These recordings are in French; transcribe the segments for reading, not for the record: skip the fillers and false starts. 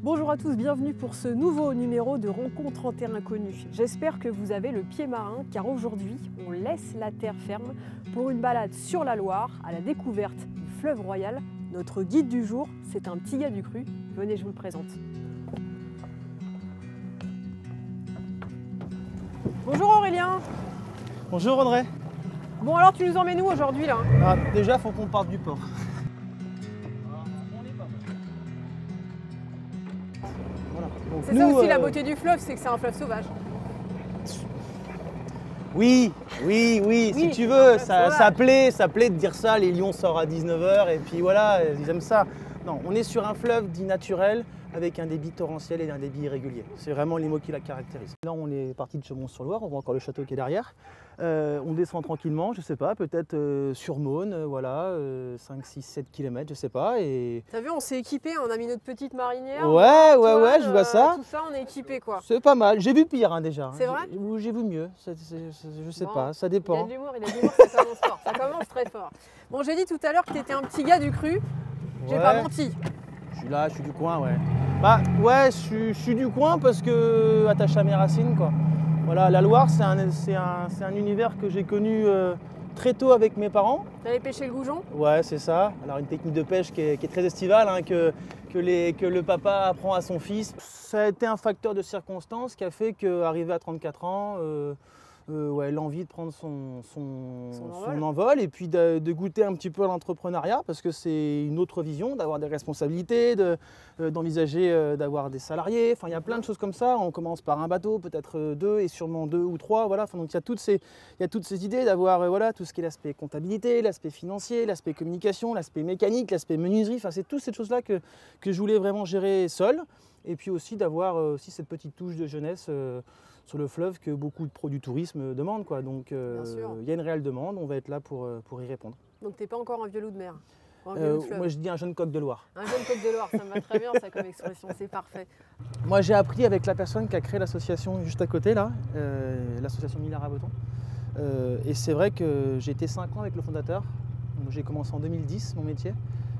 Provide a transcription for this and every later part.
Bonjour à tous, bienvenue pour ce nouveau numéro de Rencontre en terre inconnue. J'espère que vous avez le pied marin car aujourd'hui on laisse la terre ferme pour une balade sur la Loire à la découverte du fleuve Royal. Notre guide du jour, c'est un petit gars du cru. Venez, je vous le présente. Bonjour Aurélien. Bonjour Audrey. Bon alors tu nous emmènes où aujourd'hui là? Déjà faut qu'on parte du port. C'est ça aussi la beauté du fleuve, c'est que c'est un fleuve sauvage. Oui, si tu veux, ça plaît de dire ça, les lions sortent à 19 h et puis voilà, ils aiment ça. Non, on est sur un fleuve dit naturel avec un débit torrentiel et un débit irrégulier. C'est vraiment les mots qui la caractérisent. Là, on est parti de Chaumont-sur-Loire, on voit encore le château qui est derrière. On descend tranquillement, je sais pas, peut-être sur Maune, voilà, 5, 6, 7 km, je sais pas. Et... T'as vu, on s'est équipé, on a mis notre petite marinière. Ouais, je vois ça. Tout ça, on est équipé quoi. C'est pas mal, j'ai vu pire déjà. C'est vrai? J'ai vu mieux, je sais pas, ça dépend. Il a de l'humour, ça commence fort, ça commence très fort. Bon, j'ai dit tout à l'heure que t'étais un petit gars du cru, j'ai pas menti. Je suis là, je suis du coin, ouais. Bah ouais, je suis du coin parce que attaché à mes racines, quoi. Voilà, la Loire, c'est un univers que j'ai connu très tôt avec mes parents. T'allais pêcher le goujon? Ouais, c'est ça. Alors une technique de pêche qui est très estivale, hein, que le papa apprend à son fils. Ça a été un facteur de circonstance qui a fait qu'arrivé à 34 ans, l'envie de prendre son envol et puis de goûter un petit peu à l'entrepreneuriat parce que c'est une autre vision, d'avoir des responsabilités, d'envisager d'avoir des salariés. Enfin, il y a plein de choses comme ça. On commence par un bateau, peut-être deux et sûrement deux ou trois. Voilà. Enfin, donc il y a toutes ces idées d'avoir tout ce qui est l'aspect comptabilité, l'aspect financier, l'aspect communication, l'aspect mécanique, l'aspect menuiserie. Enfin, c'est toutes ces choses-là que je voulais vraiment gérer seul. Et puis aussi d'avoir aussi cette petite touche de jeunesse sur le fleuve que beaucoup de pros du tourisme demandent, quoi. Donc il y a une réelle demande, on va être là pour y répondre. Donc t'es pas encore un vieux loup de mer? Moi je dis un jeune coq de Loire. Un jeune coq de Loire, ça me va très bien ça comme expression, c'est parfait. Moi j'ai appris avec la personne qui a créé l'association juste à côté là, l'association Millard-Raboton. Et c'est vrai que j'ai été 5 ans avec le fondateur. J'ai commencé en 2010 mon métier.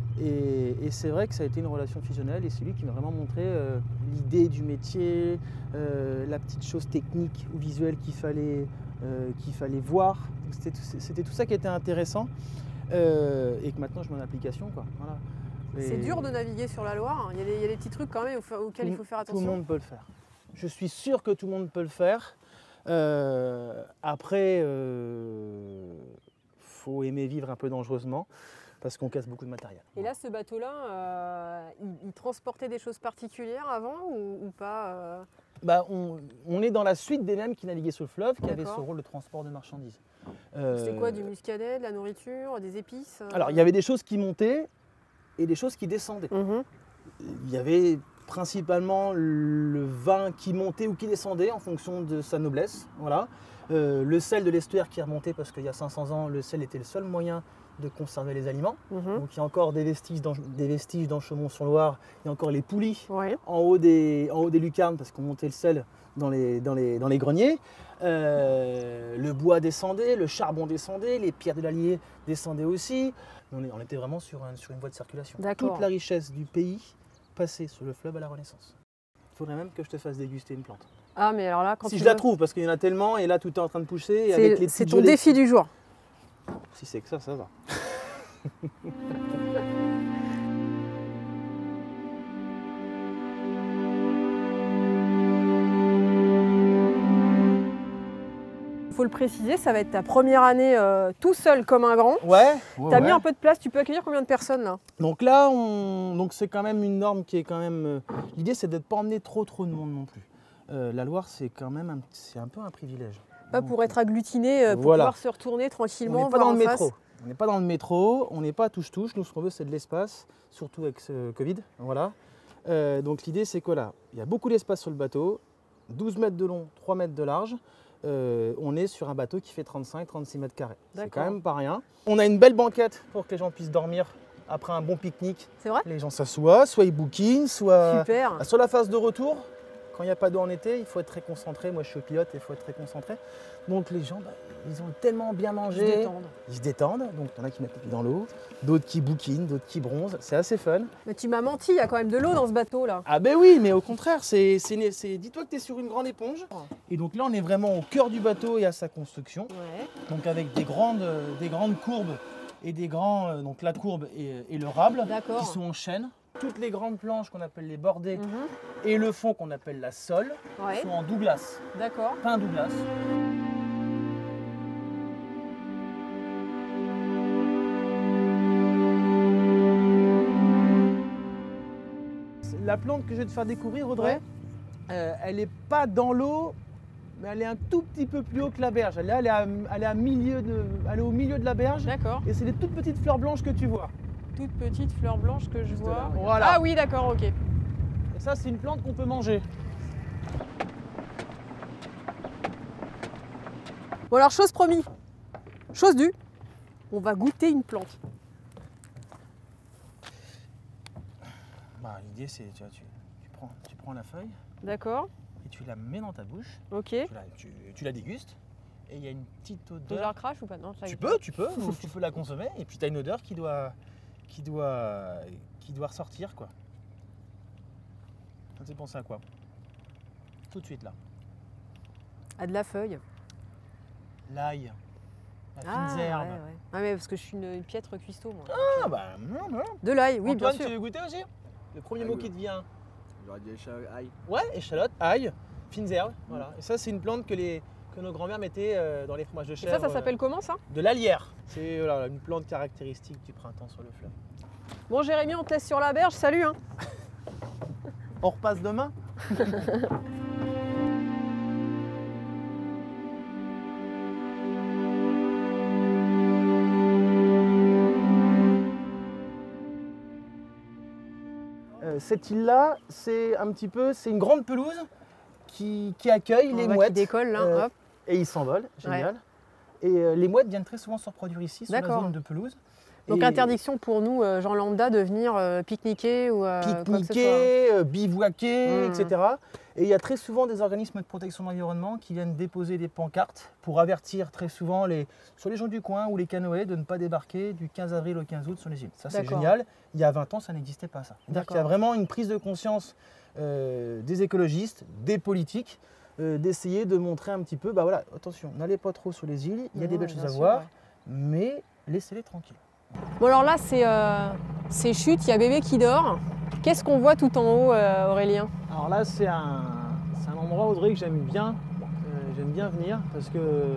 Et c'est vrai que ça a été une relation fusionnelle et c'est lui qui m'a vraiment montré l'idée du métier, la petite chose technique ou visuelle qu'il fallait voir. C'était tout ça qui était intéressant et que maintenant je mets en application, quoi. Voilà. C'est dur de naviguer sur la Loire, il y a des petits trucs quand même auxquels il faut faire attention. Tout le monde peut le faire. Je suis sûr que tout le monde peut le faire. Après, faut aimer vivre un peu dangereusement. Parce qu'on casse beaucoup de matériel. Et là, ce bateau-là, il transportait des choses particulières avant ou pas on est dans la suite des mêmes qui naviguaient sur le fleuve, qui avaient ce rôle de transport de marchandises. C'était quoi, du muscadet, de la nourriture, des épices Alors, il y avait des choses qui montaient et des choses qui descendaient. Il y avait principalement le vin qui montait ou qui descendait en fonction de sa noblesse. Voilà. Le sel de l'estuaire qui remontait parce qu'il y a 500 ans, le sel était le seul moyen de conserver les aliments. Donc il y a encore des vestiges dans Chaumont-sur-Loire, il y a encore les poulies en haut des lucarnes parce qu'on montait le sel dans les greniers. Le bois descendait, le charbon descendait, les pierres de l'Allier descendaient aussi. On était vraiment sur une voie de circulation. Toute la richesse du pays passait sur le fleuve à la Renaissance. Il faudrait même que je te fasse déguster une plante. Ah mais alors là, si je la trouve, parce qu'il y en a tellement et là tout est en train de pousser. C'est ton défi du jour. Si c'est que ça va. Il faut le préciser, ça va être ta première année tout seul comme un grand. Ouais. T'as mis un peu de place, tu peux accueillir combien de personnes là? Donc là, c'est quand même une norme qui est quand même... L'idée c'est de ne pas emmener trop de monde non plus. La Loire c'est quand même un peu un privilège. Pas pour être agglutiné, pour pouvoir se retourner tranquillement. On n'est pas dans le métro. On n'est pas dans le métro, on n'est pas touche-touche. Nous, ce qu'on veut, c'est de l'espace, surtout avec ce Covid. Voilà. Donc l'idée, c'est que là, il y a beaucoup d'espace sur le bateau, 12 mètres de long, 3 mètres de large. On est sur un bateau qui fait 35-36 mètres carrés. C'est quand même pas rien. On a une belle banquette pour que les gens puissent dormir après un bon pique-nique. C'est vrai? Les gens s'assoient, soit ils bouquinent, soit Super. Sur la phase de retour. Quand il n'y a pas d'eau en été, il faut être très concentré. Moi, je suis pilote et il faut être très concentré. Donc les gens, ils ont tellement bien mangé. Ils se détendent. Donc il y en a qui mettent les pieds dans l'eau, d'autres qui bouquinent, d'autres qui bronzent. C'est assez fun. Mais tu m'as menti, il y a quand même de l'eau dans ce bateau là. Ah ben oui, mais au contraire, dis-toi que tu es sur une grande éponge. Et donc là, on est vraiment au cœur du bateau et à sa construction. Ouais. Donc avec des grandes courbes et des grands, donc la courbe et le rable qui sont en chaîne. Toutes les grandes planches qu'on appelle les bordées et le fond qu'on appelle la sole sont en Douglas. D'accord. Pain Douglas. La plante que je vais te faire découvrir, Audrey, elle n'est pas dans l'eau, mais elle est un tout petit peu plus haut que la berge. Elle est au milieu de la berge. D'accord. Et c'est les toutes petites fleurs blanches que tu vois. Toutes petites fleurs blanches que je vois. Voilà. Ah oui, d'accord, ok. Et ça, c'est une plante qu'on peut manger. Bon alors, chose promis, chose due, on va goûter une plante. L'idée, c'est tu prends la feuille D'accord. et tu la mets dans ta bouche. Ok. Tu la dégustes et il y a une petite odeur. Je la crache ou pas? Non, Tu peux, ou tu peux la consommer et puis tu as une odeur qui doit ressortir, quoi. Ça te fait penser à quoi? Tout de suite là. Ah, de la feuille. L'ail, la fine herbe. Ouais. Ah mais parce que je suis une piètre cuistot moi. Ah bah non. De l'ail, oui, Antoine, bien sûr. tu veux goûter aussi? Le premier mot qui te vient. J'aurais dit échalote, ail. Ouais, échalote, ail, fines herbes. Voilà. Et ça, c'est une plante que nos grands-mères mettaient dans les fromages de Et chèvre. ça s'appelle comment ça? De l'alière. C'est une plante caractéristique du printemps sur le fleuve. Bon Jérémy, on te laisse sur la berge, salut hein. On repasse demain? Cette île-là, c'est une grande pelouse qui accueille les mouettes. Qui décolle là, hop. Et ils s'envolent, génial. Et les mouettes viennent très souvent se reproduire ici, sur la zone de pelouse. Donc interdiction pour nous, gens lambda, de venir pique-niquer ou bivouaquer, etc. Et il y a très souvent des organismes de protection de l'environnement qui viennent déposer des pancartes pour avertir très souvent soit les gens du coin ou les canoës de ne pas débarquer du 15 avril au 15 août sur les îles. Ça c'est génial. Il y a 20 ans, ça n'existait pas ça. C'est-à-dire qu'il y a vraiment une prise de conscience des écologistes, des politiques, d'essayer de montrer un petit peu, voilà, attention, n'allez pas trop sur les îles, il y a des belles choses à voir, mais laissez-les tranquilles. Bon alors là c'est chute, il y a bébé qui dort. Qu'est-ce qu'on voit tout en haut Aurélien? Alors là c'est un endroit, Audrey, que j'aime bien venir parce que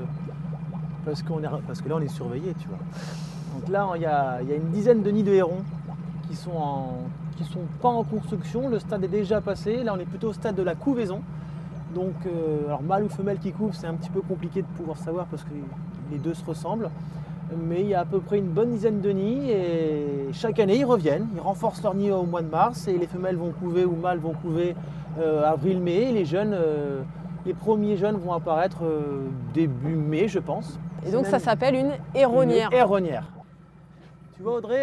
là on est surveillé, tu vois. Donc là il y a une dizaine de nids de hérons qui sont pas en construction, le stade est déjà passé, là on est plutôt au stade de la couvaison. Donc alors mâle ou femelle qui couve, c'est un petit peu compliqué de pouvoir savoir parce que les deux se ressemblent. Mais il y a à peu près une bonne dizaine de nids et chaque année ils reviennent, ils renforcent leur nid au mois de mars et les femelles vont couver ou mâles vont couver avril-mai et les premiers jeunes vont apparaître début mai je pense. Et donc ça s'appelle une héronnière. Une héronnière. Tu vois Audrey,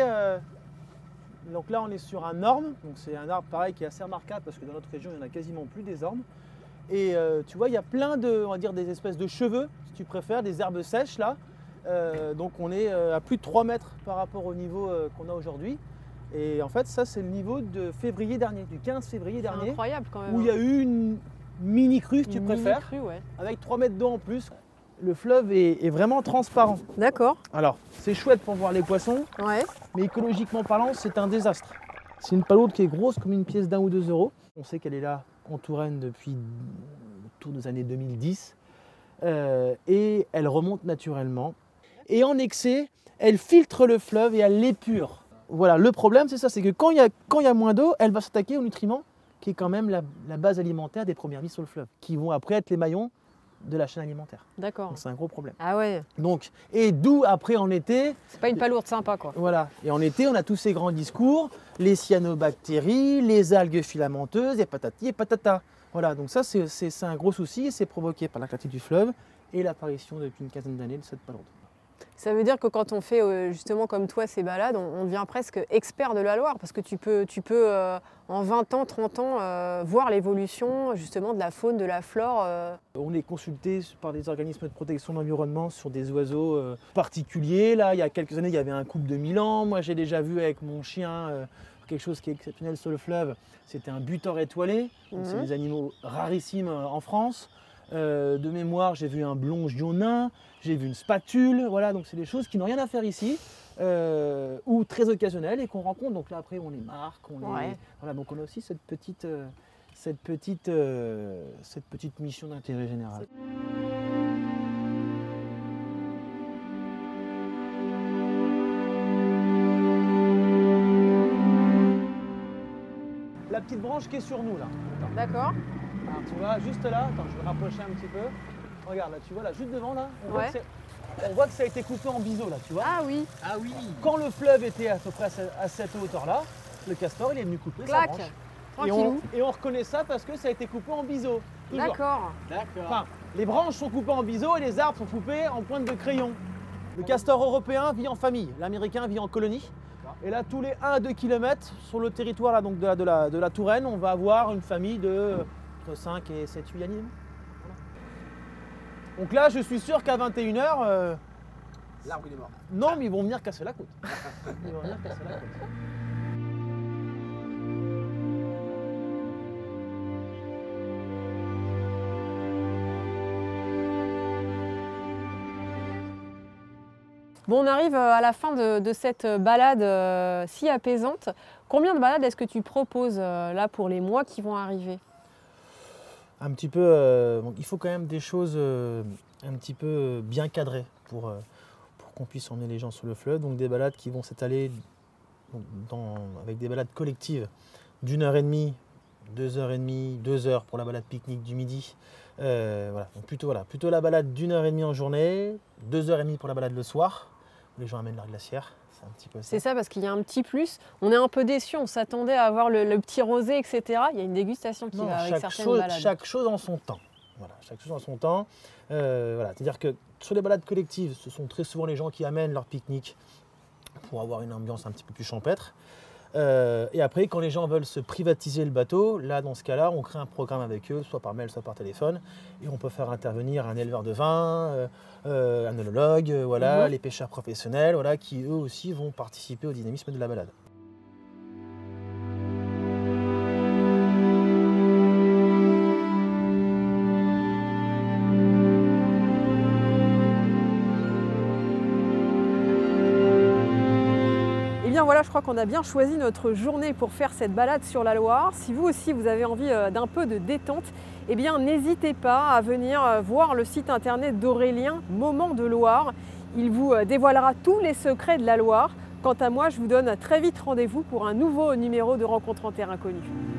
donc là on est sur un orme, donc c'est un arbre pareil qui est assez remarquable parce que dans notre région il n'y en a quasiment plus des ormes. Et tu vois il y a plein de, on va dire des espèces de cheveux si tu préfères, des herbes sèches là. Donc on est à plus de 3 mètres par rapport au niveau qu'on a aujourd'hui. Et en fait ça c'est le niveau de février dernier, du 15 février dernier. Incroyable quand même. Où il y a eu une mini crue si tu préfères, crue, ouais. Avec 3 mètres d'eau en plus. Le fleuve est vraiment transparent. D'accord. Alors c'est chouette pour voir les poissons, mais écologiquement parlant c'est un désastre. C'est une palourde qui est grosse comme une pièce d'1 ou 2 euros. On sait qu'elle est là en Touraine depuis autour des années 2010 et elle remonte naturellement. Et en excès, elle filtre le fleuve et elle l'épure. Voilà, le problème c'est ça, c'est que quand il y a moins d'eau, elle va s'attaquer aux nutriments qui est quand même la base alimentaire des premières vies sur le fleuve, qui vont après être les maillons de la chaîne alimentaire. D'accord. Donc c'est un gros problème. Ah ouais. Donc, et d'où après en été... C'est pas une palourde sympa quoi. Voilà, et en été on a tous ces grands discours, les cyanobactéries, les algues filamenteuses, et patati et patata. Voilà, donc ça c'est un gros souci et c'est provoqué par la clarté du fleuve et l'apparition depuis une quinzaine d'années de cette palourde. Ça veut dire que quand on fait justement comme toi ces balades, on devient presque expert de la Loire parce que tu peux en 20 ans, 30 ans voir l'évolution justement de la faune, de la flore. On est consulté par des organismes de protection de l'environnement sur des oiseaux particuliers. Là, il y a quelques années, il y avait un couple de Milan. Moi, j'ai déjà vu avec mon chien quelque chose qui est exceptionnel sur le fleuve. C'était un butor étoilé. C'est des animaux rarissimes en France. De mémoire, j'ai vu un blongion nain, j'ai vu une spatule. Voilà, donc c'est des choses qui n'ont rien à faire ici. Ou très occasionnelles et qu'on rencontre. Donc là, après, on les marque. Voilà, donc on a aussi cette petite mission d'intérêt général. La petite branche qui est sur nous là. D'accord. Alors, tu vois, juste là, attends, je vais rapprocher un petit peu. Regarde là, tu vois là, juste devant là, on voit que ça a été coupé en biseau là, tu vois. Ah oui. Ah oui. Quand le fleuve était à peu près à cette hauteur là, le castor il est venu couper sa branche. Et on reconnaît ça parce que ça a été coupé en biseau. D'accord. Enfin, les branches sont coupées en biseau et les arbres sont coupés en pointe de crayon. Le castor européen vit en famille, l'américain vit en colonie. Et là, tous les 1 à 2 km sur le territoire là, donc de la Touraine, on va avoir une famille de entre 5 et 7, 8 animaux. Voilà. Donc là, je suis sûr qu'à 21 h, l'arbre il est mort. Non, mais ils vont venir casser la côte. Ils vont venir casser la côte. Bon, on arrive à la fin de cette balade si apaisante. Combien de balades est-ce que tu proposes là pour les mois qui vont arriver? Un petit peu, il faut quand même des choses un petit peu bien cadrées pour qu'on puisse emmener les gens sur le fleuve. Donc des balades qui vont s'étaler avec des balades collectives d'1h30, 2h30, 2 heures pour la balade pique-nique du midi. Voilà. Donc plutôt la balade d'1h30 en journée, 2h30 pour la balade le soir, où les gens amènent leur glacière. C'est un petit peu ça. C'est ça, parce qu'il y a un petit plus. On est un peu déçus, on s'attendait à avoir le petit rosé, etc. Il y a une dégustation qui va avec certaines balades. Chaque chose en son temps. Voilà, chaque chose en son temps. Voilà. C'est-à-dire que sur les balades collectives, ce sont très souvent les gens qui amènent leur pique-nique pour avoir une ambiance un petit peu plus champêtre. Et après, quand les gens veulent se privatiser le bateau, là, dans ce cas-là, on crée un programme avec eux, soit par mail, soit par téléphone, et on peut faire intervenir un éleveur de vin, un œnologue, voilà, les pêcheurs professionnels, voilà, qui eux aussi vont participer au dynamisme de la balade. Voilà, je crois qu'on a bien choisi notre journée pour faire cette balade sur la Loire. Si vous aussi vous avez envie d'un peu de détente, eh bien n'hésitez pas à venir voir le site internet d'Aurélien, Moments de Loire. Il vous dévoilera tous les secrets de la Loire. Quant à moi, je vous donne très vite rendez-vous pour un nouveau numéro de Rencontres en terre inconnue.